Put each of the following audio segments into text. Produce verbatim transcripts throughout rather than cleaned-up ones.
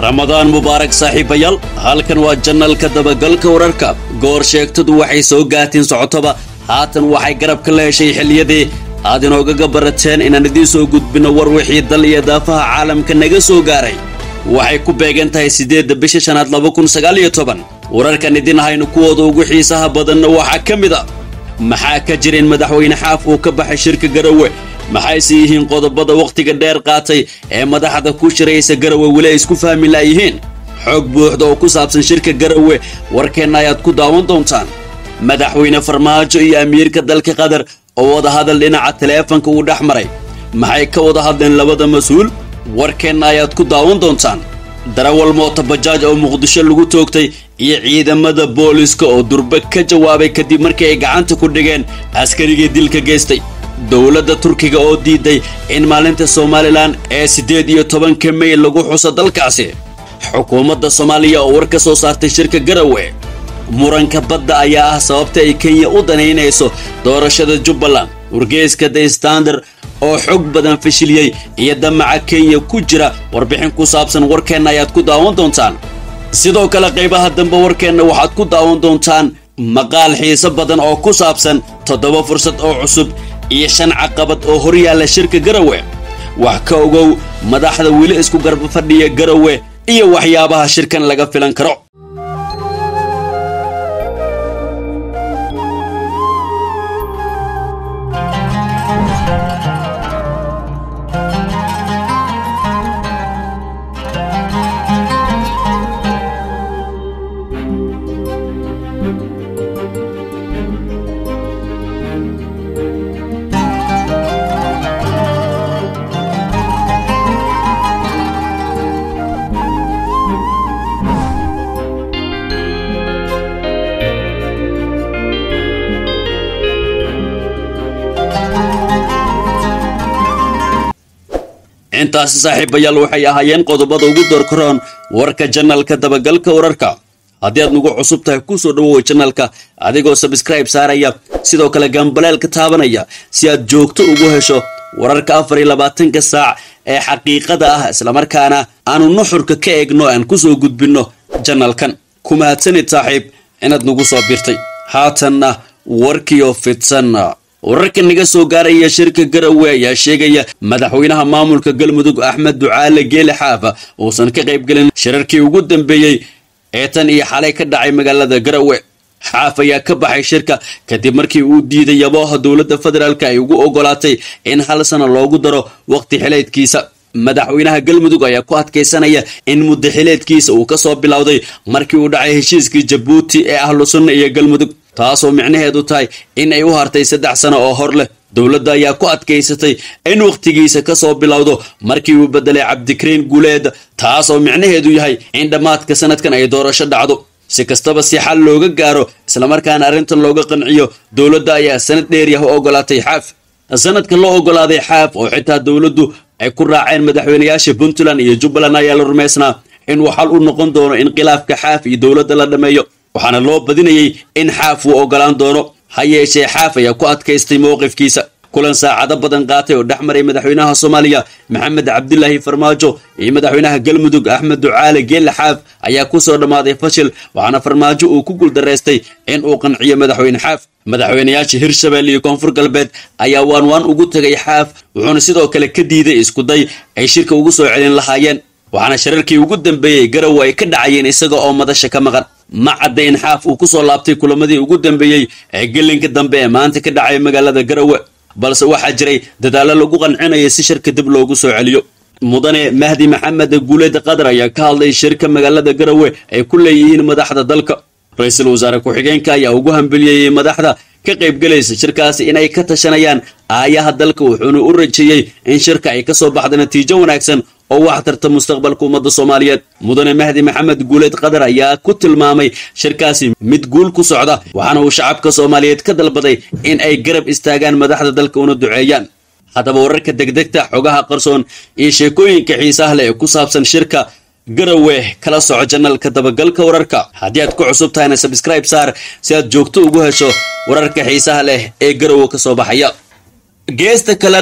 Ramadan Mubarak saaxiibayaal halkan waa channelka dabagalka wararka goor sheegtadu waxay soo gaatiin socotoba haatan waxay garab ka leeshay xiliyadii aad inooga barateen inaan idin soo gudbino war wixii dal iyo daafaha caalamka naga soo gaaray waxay ku beegan tahay sideedda bisha shanaad laba kun sagaal iyo toban wararkan idin hayno kuwooda ugu xiisaha badan waxa kamid ah maxaa ka jireen madaxweyne xaaf oo ka baxay shirka Garowe maxay siiyeen qodobada waqtiga dheer qaatay ee madaxda ku shiraysa Garowe wali isku fahmi laayihiin xog buuxda oo ku saabsan shirka Garowe warkeena ayaad ku daawan doontaan madaxweyne Farmaajo iyo amiirka dalka Qatar oo wada hadal dhinaca teleefanka uu dhaxmaray maxay ka wada hadleen labada mas'uul warkeena ayaad ku daawan doontaan darawal mooto bajaaj oo Muqdisho lagu toogtay iyo ciidamada booliska oo durba ka jawaabay kadib markii ay gacanta ku dhigeen askarigii dilka geystay dawladda Turkiga oo diiday in maalinta Somaliland ee sideed iyo tobanka May lagu xuso dalkaasi xukuumadda Soomaaliya oo war ka soo saartay shirka Garowe muranka badda ayaa ah sababta ay Kenya u daneynayso doorashada Jubbaland wargeyska The Standard oo xog badan fashiliyay iyo damaca Kenya ku jira warbixin ku saabsan warkeena ayaad ku daawan doontaan sidoo kale qaybaha dambe warkeena waxaad ku daawan doontaan maqaal xiiso badan oo ku saabsan toddoba fursad oo cusub iyo shan caqabad oo hor yaala shirka Garowe wax ka ogow madaxda wili isku garba fadhiya Garowe iyo waxyaabaha shirkan laga filan karo intaas saaxiibayaal waxay ahaayeen qodobada ugu doorkaroon warka channelka dabagalka wararka haddii aad nagu cusub tahay ku soo dhawow channelka adigoo subscribe saaraya sidoo kale gambaleelka taabanaya si aad joogto ugu hesho wararka afar iyo labaatanka saac ee xaqiiqada ah isla markaana aanu nuxurka ka eegno aan ku soo gudbino channelkan kuma hadsanid saaxiib inaad nagu soo birtay haatanna warkiyo fidsan wararka naga soo gaaraya shirka Garowe ayaa sheegaya madaxweynaha maamulka Galmudug Axmed Ducaale Geele Xaaf oo san ka qayb galin shirarkii ugu dambeeyay ee tan iyo xalay ka dhacay magaalada Garowe Xaaf ayaa ka baxay shirka kadib markii uu diiday yabaha dawladda federaalka ay ugu ogolaatay in hal sano loogu daro waqti xileedkiisa madaxweynaha Galmudug ayaa ku adkeysanaya in muddo xileedkiisa uu ka soo bilowday markii uu dhacay heshiiskii Djibouti ee ahlu sunna iyo Galmudug taasoo micnaheedu tahay in ay u hartay saddex sano oo hor leh dawladda ayaa ku adkeysatay in waqtigiisa ka soo bilowdo markii uu bedelay Cabdikariin Guuleed taasoo micnaheedu yahay in dhamaadka sanadkan ay doorasho dhacdo si kastaba si xal looga gaaro isla markaana arrintan looga qanciyo dawladda ayaa sanad dheer ah oo ogolaatay Xaaf sanadka loo ogolaaday Xaaf oo xitaa dawladdu ay ku raaceen madaxweynayaasha Puntland iyo Jubbaland ayaa la rumeysnaa in uu xal u noqon doono in khilaafka Xaaf iyo dawladda la dhameeyo waxaana loo badinayay in Xaaf uu ogolaan doono hayeeshee Xaaf ayaa ku adkaystay mowqifkiisa kulan saacado badan qaatay oo dhaxmaray madaxweynaha Soomaaliya Maxamed Cabdullaahi Farmaajo iyo madaxweynaha Galmudug Axmed Ducaale Geele Xaaf ayaa ku soo dhamaaday fashil waxaana Farmaajo uu ku guuldareystay in uu qanciyo madaxweyne Xaaf madaxweynayaasha Hirshabelle iyo Koonfur Galbeed ayaa waan waan ugu tagay Xaaf wuxuuna sidoo kale ka diiday isku day ay shirka ugu soo celin lahaayeen waxaana shirarkii ugu dambeeyay Garowe ay ka dhacayeen isaga oo madasha ka maqan ma caddayn Xaaf uu ku soo laabtay kulamadii ugu dambeeyay ee gelinka dambe ee maanta ka dhacay magaalada Garowe balse waxaa jiray dadaalo lagu qancinayo si shirka dib loogu soo celiyo mudane Mahdi Maxamed Guuleed Qadar ayaa ka hadlay shirka magaalada Garowe ay ku leeyihiin madaxda dalka ra'iisul wasaare ku-xigeenka ayaa ugu hambaliyay madaxda ka qayb galaysa shirkaasi in ay ka tashanayaan aayaha dalka wuxuuna u rajeeyay in shirka ay ka soo baxdo natiijo wanaagsan oo wax tarta mustaqbalka ummadda Soomaaliyeed mudane Mahdi Maxamed Guuleed Qadar ayaa ku tilmaamay shirkaasi mid guul ku socda waxaana uu shacabka Soomaaliyeed ka dalbaday in ay garab istaagaan madaxda dalka una duceeyaan hadaba wararka degdegta xogaha qarsoon iyo sheekooyinka xiisaha leh ee ku saabsan shirka Garowe kala soco channelka dabagalka wararka haddii aad ku cusub tahayna subscribe saar si aad joogto ugu hesho wararka xiisaha leh ee Garowe ka soo baxaya geesta kalena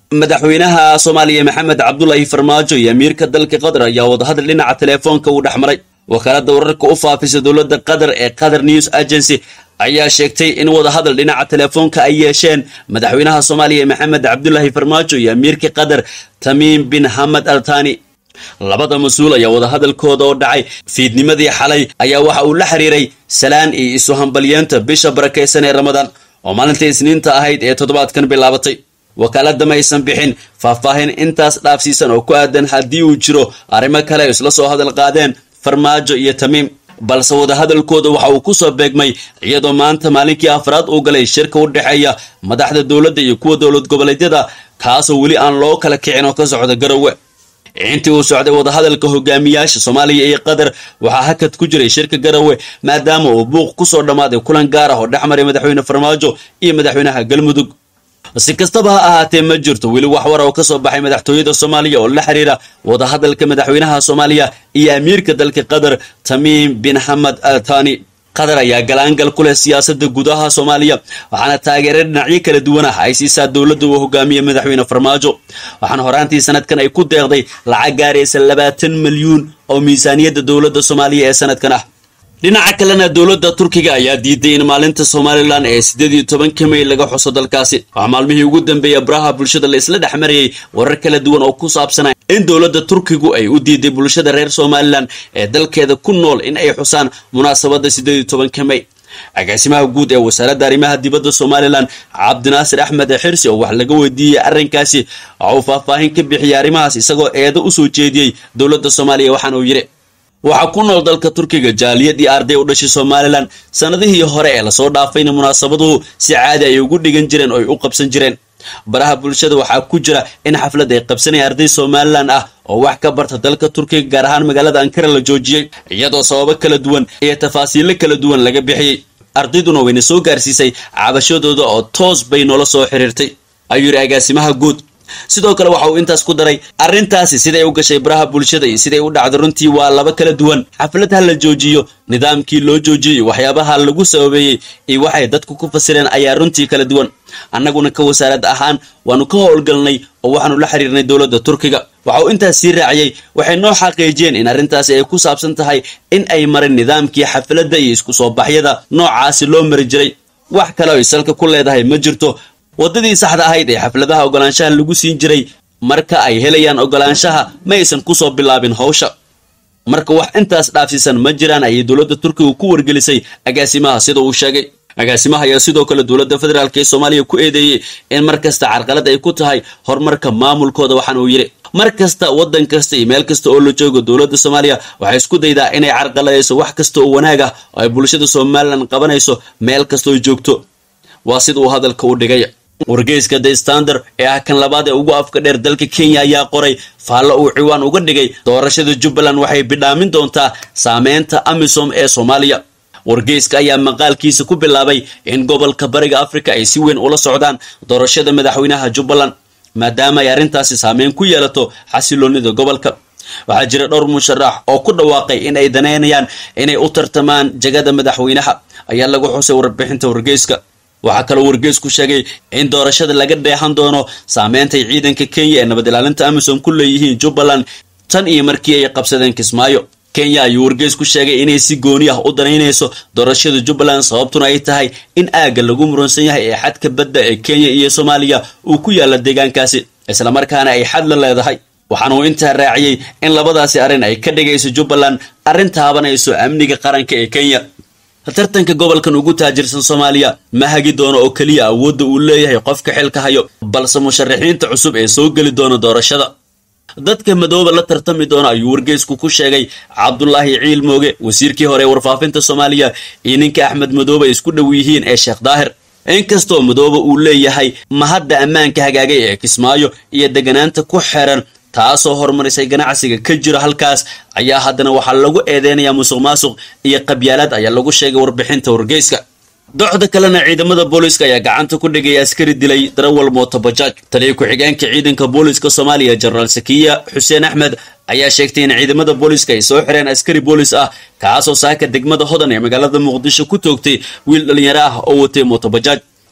madaxweynaha Soomaaliya Maxamed Cabdullaahi Farmaajo iyo amiirka dalka Qatar ayaa wadahadal dhinaca telefoonka u dhaxmaray. wakaaladda wararka u faafisa dowladda Qatar ee Qatar News Agency ayaa sheegtay in wadahadal dhinaca telefoonka ay yeesheen madaxweynaha Soomaaliya Maxamed Cabdullaahi Farmaajo iyo amiirka Qatar Tamim bin Hamad Al Thani. labada mas'uul ayaa wadahadalkooda oo dhacay fiidnimadii xalay ayaa waxa uu la xiriiray salaan iyo isu hambalyeenta bisha barakeysan ee Ramadaan oo maalintii Isniinta ahayd ee toddobaadkan bilaabatay. wakaaladda ma aysan bixin faahfaahin intaas dhaafsiisan oo ku aadan haddii uu jiro arrimo kale isla soo hadal qaadeen Farmaajo iyo Tamim, balse wadahadalkooda waxa uu ku soo beegmay iyadoo maanta maalinkii afraad uu galay shirka u dhaxeeya madaxda dowladda iyo kuwa dowlad goboleedyada kaasoo weli aan loo kala kicin oo ka socda Garowe. intii uu socday wadahadalka hogaamiyaasha Soomaaliya iyo Qatar waxaa hakad ku jiray shirka Garowe maadaama uu buuq ku soo dhamaaday kulan gaar ah oo dhexmaray madaxweyne Farmaajo iyo madaxweynaha Galmudug. si kastaba ha ahaatee ma jirto weli wax war oo ka soo baxay madaxtooyada Soomaaliya oo la xiriira wadahadalka madaxweynaha Soomaaliya iyo amiirka dalka Qatar Tamim bin Hamad Al Thani. Qatar ayaa galaangal ku leh siyaasadda gudaha Soomaaliya waxaana taageero dhinacyo kala duwan ah ay siisaa dowladda uu hogaamiye madaxweyne Farmaajo. waxaana horaantii sanadkan ay ku deeqday lacag gaaraysa labaatan milyuun oo miisaaniyadda dowladda Soomaaliya ee sanadkan ah. dhinaca kalena dowladda Turkiga ayaa diiday in maalinta Somaliland ee sideed iyo tobanka May laga xuso dalkaasi. waxaa maalmihii ugu dambeeyay baraha bulshada la isla dhexmarayay warar kala duwan oo ku saabsan in dowladda Turkigu ay u diiday bulshada reer Somaliland ee dalkeeda ku nool in ay xusaan munaasabadda sideed iyo tobanka May. agaasimaha guud ee wasaaradda arrimaha dibadda Somaliland Cabdinaasir Axmed Xirsi oo wax laga weydiiyay arrinkaasi waxa uu faahfaahin ka bixiyay arrimahaas isagoo eedo u soo jeediyay dowladda Soomaaliya waxaan uu yiri waxa ku nool dalka Turkiga jaaliyad iyo arday u dhashay Somaliland sanadihii hore ee la soo dhaafayna munaasabaduhu si caadi ay ugu dhigan jireen oo ay u qabsan jireen. baraha bulshada waxaa ku jira in xaflad ay qabsanayaan arday Somaliland ah oo wax ka barta dalka Turkiga gaar ahaan magaalada Ankara la joojiyay iyadoo sababo kala duwan iyo tafaasiilo kala duwan laga bixiyay. ardayduna wayna soo gaarsiisay cabashadooda oo toos bay nolol soo xiriirtay ayuu yiri agaasimaha guud. sidoo kale waxa uu intaas ku daray arrintaasi siday u gashay baraha bulshada iyo siday u dhacday runtii waa laba kala duwan. xafladaha la joojiyo nidaamkii loo joojiyay waxyaabaha lagu sababeeyay iyo waxay dadku ku fasireen ayaa runtii kala duwan. annaguna ka wasaarad ahaan waanu ka howlgalnay oo waxaanu la xiriirnay dowladda Turkiga. waxa uu intaas sii raaciyay waxay noo xaqiijiyeen in arrintaasi ay ku saabsan tahay in ay marin nidaamkii xafladda iyo isku soo baxyada noocaasi loo mari jiray. wax kale oo salka ku leedahay ma jirto. wadadii saxda ahayd ee xafladaha ogolaanshaha lagu siin jiray marka ay helayaan ogolaanshaha ma aysan ku soo bilaabin hawsha. marka wax intaas dhaafsiisan ma jiraan ay dowladda Turkiga ku wargelisay agaasimaha sida uu sheegay. agaasimaha ayaa sidoo kale dowladda federaalka ee Soomaaliya ku eedeeyay in markasta carqalad ay ku tahay horumarka maamulkooda waxaan uu yiri markasta wadan kasta iyo meel kasta oo la joogo dowladda Soomaaliya waxay isku daydaa inay carqaladayso wax kasta oo wanaag ah oo ay bulshada Somaliland qabanayso meel kasta oo joogto. waa sida uu hadalka u dhigay. wargeyska The Standard ee ah kan labaad ee ugu afka dheer dalka Kenya ayaa qoray faallo uu ciwaan uga dhigay doorashada Jubbaland waxay bidhaamin doontaa saameynta AMISOM ee Soomaaliya. wargeyska ayaa maqaalkiisa ku bilaabay in gobolka Bariga Afrika ay si weyn ula socdaan doorashada madaxweynaha Jubbaland maadaama ay arrintaasi saameyn ku yeelato xasiloonida gobolka. waxaa jira dhowr musharax oo ku dhawaaqay in ay daneynayaan inay u tartamaan jagada madaxweynaha ayaa lagu xusay warbixinta wargeyska. waxaa kaloo wargeysku sheegay in doorashada laga dheehan doono saameynta ciidanka Kenya ee nabad ilaalinta AMISOM ku leeyihiin Jubbaland tan iyo markii ay qabsadeen Kismaayo. Kenya ayuu wargeysku sheegay inay si gooni ah u daneynayso doorashada Jubbaland sababtuna ay tahay in aaga lagu muransan yahay ee xadka badda ee Kenya iyo Soomaaliya uu ku yaala deegaankaasi isla markaana ay xad la leedahay. waxaana uu intaa raaciyay in labadaasi arrin ay ka dhigayso Jubbaland arrin taabanayso amniga qaranka ee Kenya. tartanka gobolkan ugu taajirsan Soomaaliya ma hagi doono oo kaliya awoodda uu leeyahay qofka xilka hayo balse musharaxiinta cusub ee soo gali doona doorashada. dadka madooba la tartami doona ayuu wargeysku ku sheegay Cabdullaahi Ciil Mooge wasiirkii hore warfaafinta Soomaaliya iyo ninka Axmed Madoobe isku dhow yihiin ee Sheekh Daahir. inkastoo Madoobe uu leeyahay mahadda ammaanka hagaagay ee Kismaayo iyo deganaanta ku xiran taasoo horumarisay ganacsiga ka jira halkaas ayaa haddana waxaa lagu eedeynayaa musuqmaasuq iyo qabyaalad ayaa lagu sheegay warbixinta wargeyska. docda kalena ciidamada booliska ayaa gacanta ku dhigay askari dilay darawal mooto bajaaj. taliye ku-xigeenka ciidanka booliska Soomaaliya General Sakiya Xuseen Axmed ayaa sheegtay in ciidamada booliska ay soo xireen askari boolis ah kaasoo saaka degmada Hodan ee magaalada Muqdisho ku toogtay wiil dhalinyaro ah oo watay mooto bajaaj.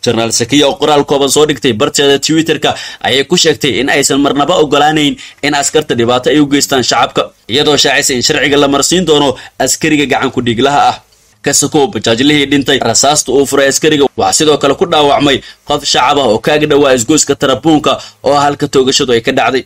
jenaraal sakiya oo qoraal kooban soo dhigtay barteeda twitterka ayay ku sheegtay in aysan marnaba ogolaanayn in askarta dhibaato ay u geystaan shacabka, iyadoo shaacisay in sharciga la marsiin doono askariga gacan ku dhiiglaha ah. kasakow bajaajlihii dhintay rasaasta uu furay askariga waxaa sidoo kale ku dhaawacmay qof shacab ah oo kaaga dhawaa isgoyska tarabuunka oo halka toogashadu ay ka dhacday.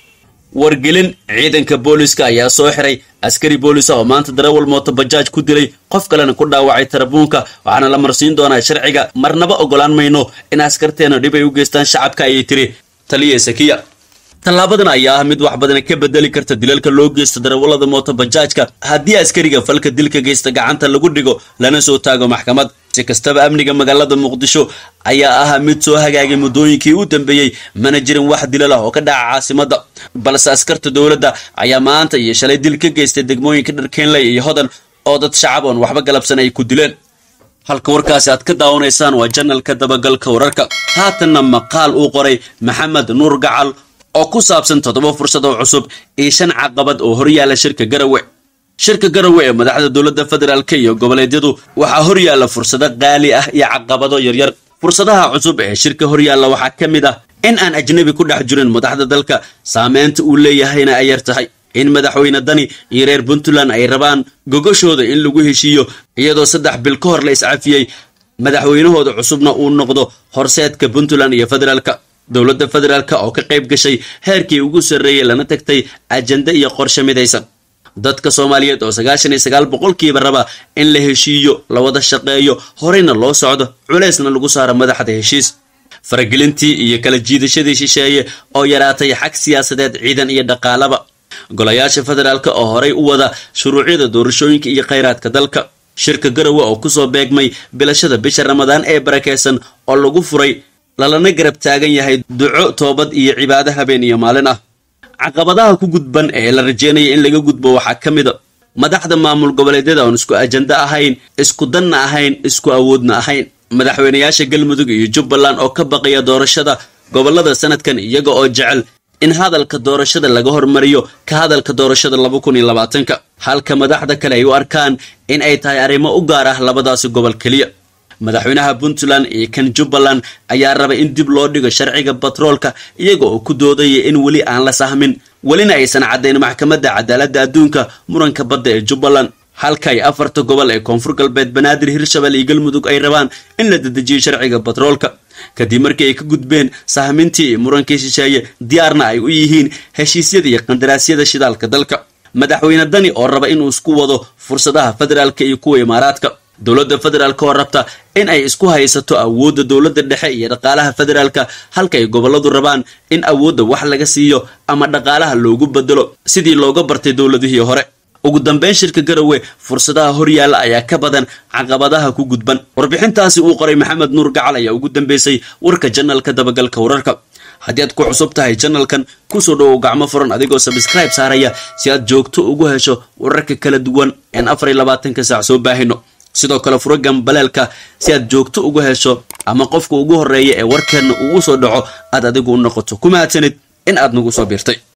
wargelin ciidanka booliska ayaa soo xiray askari boolis ah oo maanta darawal mooto bajaaj ku dilay qof kalena ku dhaawacay tarabuunka, waxaana la marsiin doonaa sharciga. marnaba ogolaan mayno in askarteena dhib ay u geystaan shacabka, ayay tiri taliye sakiya. tallaabadan ayaa ah mid wax badan ka bedeli karta dilalka loo geysto darawallada mooto bajaajka haddii askariga falka dilka geysta gacanta lagu dhigo lana soo taago maxkamad. si kastaba amniga magaalada muqdisho ayaa ah mid soo hagaagay muddooyinkii u dambeeyey, mana jirin wax dilal ah oo ka dhaca caasimadda, balse askarta dowladda ayaa maanta iyo shalay dil ka geystay degmooyinka dharkeenley iyo hodan oo dad shacab oon waxba galabsan ay ku dileen. halka warkaasi aad ka daawanaysaan waa janalka dabagalka wararka. haatanna maqaal uu qoray maxamed nuur gacal oo ku saabsan toddoba fursad oo cusub iyo shan caqabad oo horyaala shirka Garowe. shirka Garowe ee madaxda dowladda federaalka iyo goboleedyadu waxaa horyaala fursado qaali ah iyo caqabado yaryar. fursadaha cusub ee shirka horyaala waxaa ka mid ah in aan ajnabi ku dhex jirin madaxda dalka, saameynta uu leeyahayna ay yar tahay. in madaxweyne dani iyo reer Puntland ay rabaan gogoshooda in lagu heshiiyo iyadoo saddex bil ka hor la iscafiyey, madaxweynahooda cusubna uu noqdo horseedka Puntland iyo federaalka. dowladda federaalka oo ka qayb gashay heerkii ugu sarreeyay lana tagtay ajanda iyo qorshe midaysan. dadka Soomaaliyeed oo sagaashan iyo sagaal boqolkiiba raba in la heshiiyo, la wada shaqeeyo, horeyna loo socdo, culeysna lagu saaro madaxda heshiis. faragelintii iyo kala jiidashadii shisheeye oo yaraatay xag siyaasadeed, ciidan iyo dhaqaalaba. golayaasha federaalka oo horey u wada shuruucyada doorashooyinka iyo kheyraadka dalka. shirka Garowe oo kusoo beegmay bilashada bisha Ramadaan ee barakeysan oo lagu furay lalana garab taagan yahay duco, toobad iyo cibaado habeen iyo maalin ah. caqabadaha ku gudban ee la rajeynaya in laga gudbo waxaa ka mid a madaxda maamul goboleedyada oon isku ajanda ahayn, isku danna ahayn, isku awoodna ahayn. madaxweynayaasha Galmudug iyo Jubbaland oo ka baqaya doorashada gobolada sanadkan iyaga oo jecel in hadalka doorashada laga hormariyo ka hadalka doorashada laba kun iyo labaatanka, halka madaxda kale ay u arkaan in ay tahay arrimo u gaar ah labadaasi gobol keliya. madaxweynaha Puntland iyo kan Jubbaland ayaa raba in dib loo dhigo sharciga batroolka iyaga oo ku doodaya in weli aan la sahmin, welina aysan caddayn maxkamadda cadaaladda adduunka muranka badda ee Jubbaland, halka ay afarta gobol ee koonfur galbeed Banaadir, Hirshabelle iyo Galmudug ay rabaan in la dedejiyo sharciga batroolka kadib markii ay ka gudbeen sahmintii iyo murankii shisheeye, diyaarna ay u yihiin heshiisyada iyo qandaraasyada shidaalka dalka. madaxweyne dani oo raba inuu isku wado fursadaha federaalka iyo kuwa imaaraadka. dowladda federaalka oo rabta in ay isku haysato awoodda dowladda dhexe iyo dhaqaalaha federaalka, halka ay goboladu rabaan in awoodda wax laga siiyo ama dhaqaalaha loogu bedelo sidii looga bartay dowladihii hore. ugu dambeyn shirka Garowe fursadaha horyaala ayaa ka badan caqabadaha ku gudban. warbixintaasi uu qoray maxamed nuur gacal ayaa ugu dambeysay warka janalka dabagalka wararka. haddii aad ku cusub tahay janalkan kusoo dhowow gacmo furan adigoo subscribe saaraya si aad joogto ugu hesho wararka kala duwan een afar iyo labaatanka saac soo baahino. sidoo kale furo gambaleelka si aad joogto ugu hesho ama qofka ugu horeeya ee warkeena ugu soo dhaco aad adigu u noqoto. ku mahadsanid in aad nagu soo biirtay.